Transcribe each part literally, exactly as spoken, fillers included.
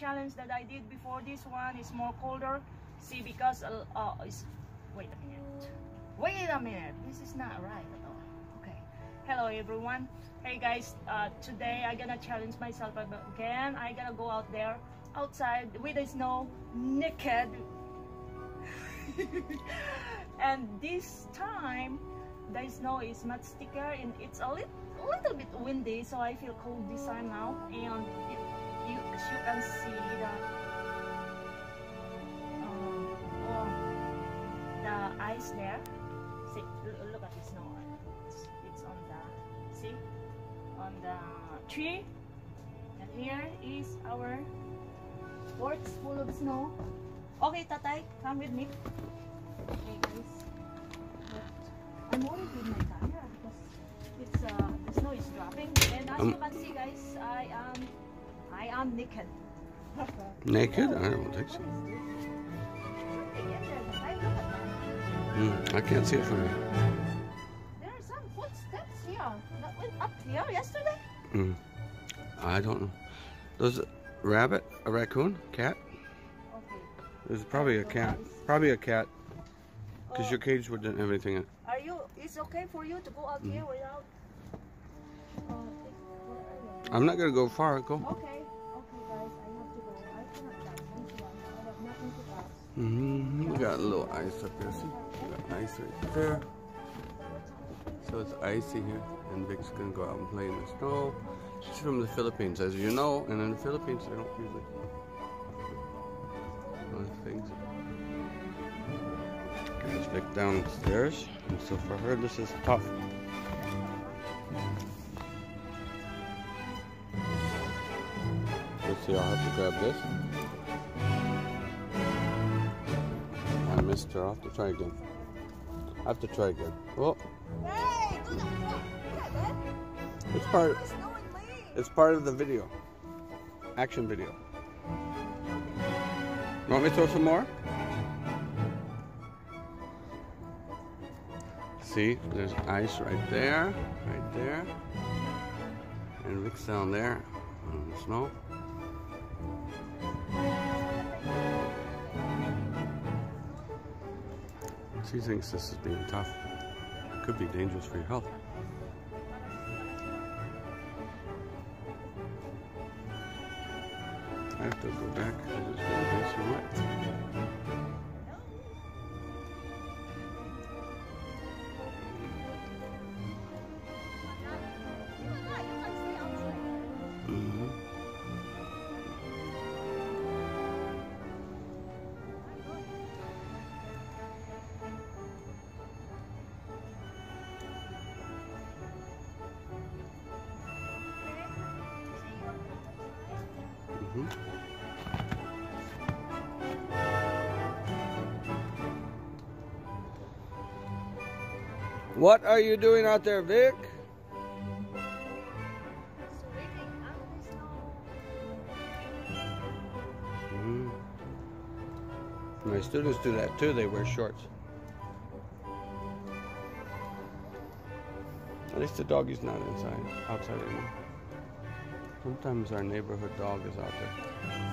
challenge that I did before. This one is more colder. See, because uh, uh it's, wait a minute. Wait a minute. This is not right at all. Okay. Hello everyone. Hey guys. Uh, today I gonna challenge myself again. I gonna go out there, outside with the snow, naked. And this time the snow is much thicker and it's a little, a little bit windy, so I feel cold this time now. And it, you, as you can see that um, oh, the ice there. See, look at the snow. It's, it's on the, see, on the tree. And here is our porch full of snow. Okay, Tatay, come with me. Okay, guys. But I'm worried with my camera because it's uh, the snow is dropping, and as um, you can see, guys, I am I am naked. Naked? I don't think so. Mm, I can't see it from here. There are some footsteps here that went up here yesterday. Mm, I don't know. There's a rabbit, a raccoon, cat. There's probably a cat. Probably a cat. Because your cage wouldn't have anything in it. Are you, it's okay for you to go out mm. here without... Uh, I'm not going to go far. Go. Okay. Okay, guys. I have to go. I cannot touch this one. I have nothing to touch. Mm-hmm. We got a little ice up there. See? We got ice right there. So it's icy here. And Vic's going to go out and play in the snow. She's from the Philippines, as you know. And in the Philippines, they don't usually... things. Guys, Vic downstairs, and so for her this is tough. Let's see, I'll have to grab this. I missed her. I'll have to try again. I have to try again. Oh. Hey, do that. It's part. It's part of the video. Action video. You want me to throw some more? See, there's ice right there, right there. And Vic's down there on the snow. She thinks this is being tough. It could be dangerous for your health. I have to go back because it's going to be so wet. Mm-hmm. Mm-hmm. What are you doing out there, Vic? Mm-hmm. My students do that too. They wear shorts. At least the doggy's not inside, outside anymore. Sometimes our neighborhood dog is out there.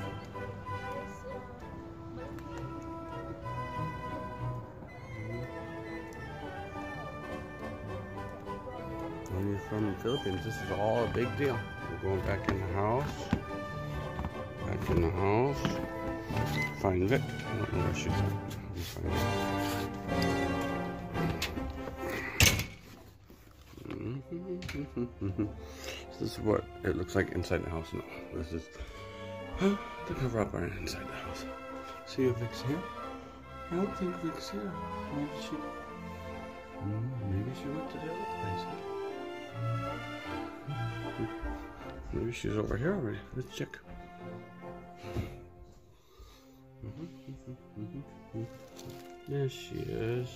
When you're from the Philippines, this is all a big deal. We're going back in the house. Back in the house. Find Vic. I don't know where she's at. Find it. This is what it looks like inside the house. No, this is the cover up right inside the house. See if Vic's here? I don't think Vic's here. Maybe she, mm, maybe she went to the other place. Maybe she's over here already. Let's check. There she is.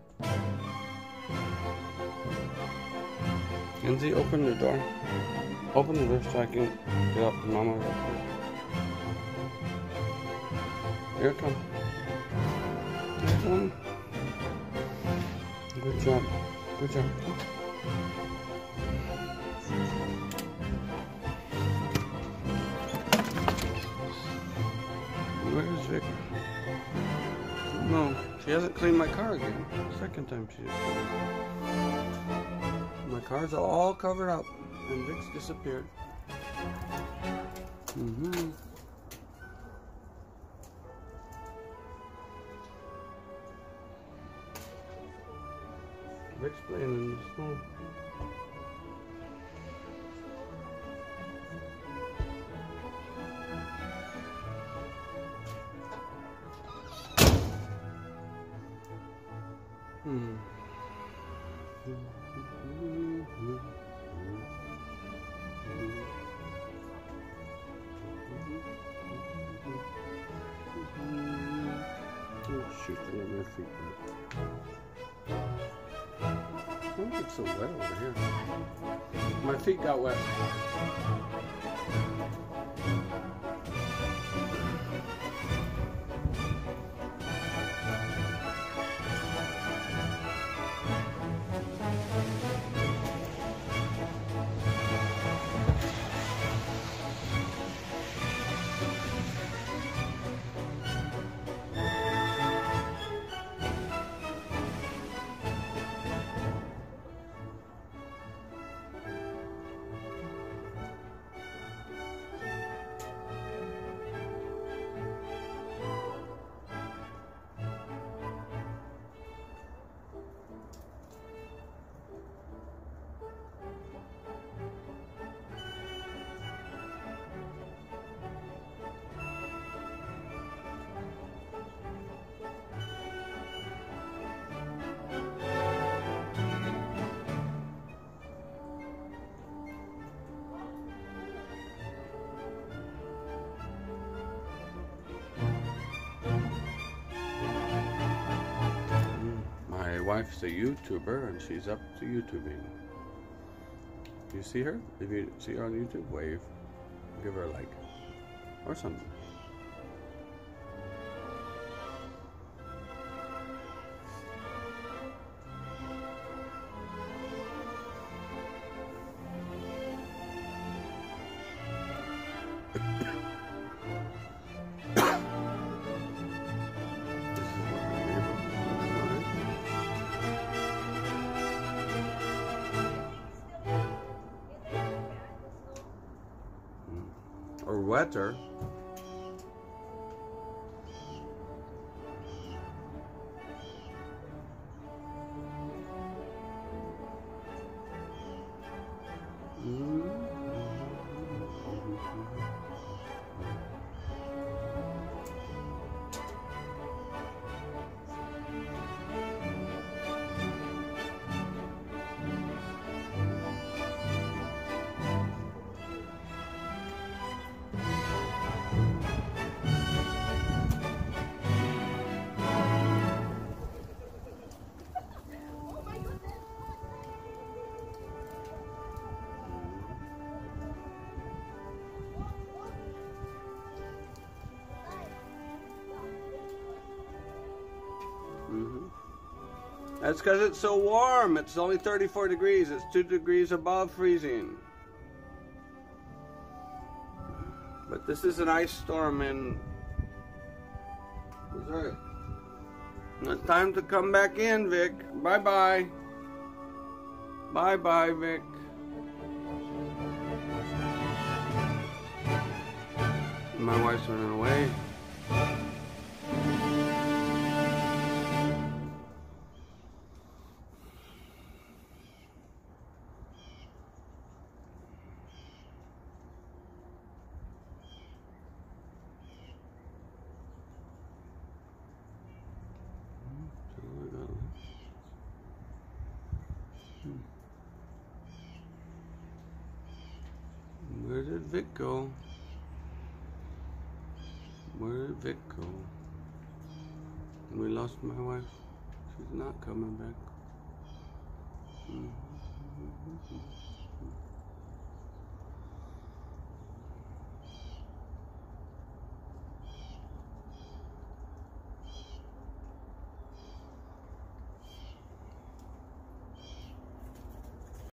Kenzie, open the door. Open the door so I can get up to Mama real quick. Here it comes. Here it comes. Good job. Good job. Where's Vic? No, she hasn't cleaned my car again. Second time she just cleaned it. My car's all covered up, and Vic's disappeared. Mm-hmm. Vic's playing in the snow. Hmm. Oh shoot, I got my feet wet. Oh, it's so wet over here. My feet got wet. My wife's a YouTuber and she's up to YouTubing. Do you see her? If you see her on YouTube, wave. Give her a like. Or something. Or wetter. Mm-hmm. That's because it's so warm. It's only thirty-four degrees. It's two degrees above freezing. But this is an ice storm in Missouri. It's time to come back in, Vic. Bye-bye. Bye-bye, Vic. My wife's running away. Where did Vic go? Where did Vic go? We lost my wife. She's not coming back. Mm-hmm.